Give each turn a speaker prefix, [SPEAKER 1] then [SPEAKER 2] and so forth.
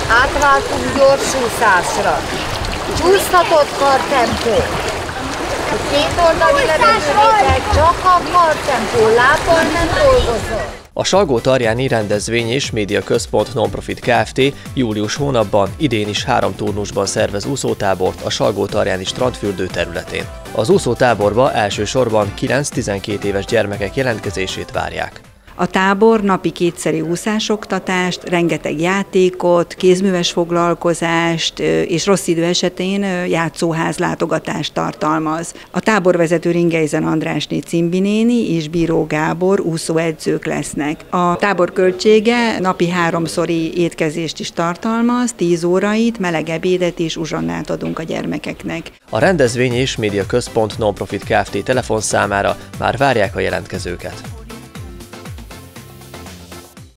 [SPEAKER 1] Átváltunk gyorsúszásra. Csúsztatott kartempó. A kétoldali levegővétel csak a kartempó, lábbal nem dolgozol.
[SPEAKER 2] A Salgótarjáni Rendezvény és Média Központ Nonprofit Kft. Július hónapban idén is 3 turnusban szervez úszótábort a Salgótarjáni strandfürdő területén. Az úszótáborba elsősorban 9-12 éves gyermekek jelentkezését várják.
[SPEAKER 3] A tábor napi 2-szeri úszásoktatást, rengeteg játékot, kézműves foglalkozást és rossz idő esetén játszóház látogatást tartalmaz. A táborvezető Ringeizen Andrásné Cimbi néni és Bíró Gábor úszóedzők lesznek. A tábor költsége napi 3-szori étkezést is tartalmaz, 10 órait, meleg ebédet és uzsonnát adunk a gyermekeknek.
[SPEAKER 2] A Rendezvény és Média Központ Nonprofit Kft. Telefonszámára már várják a jelentkezőket.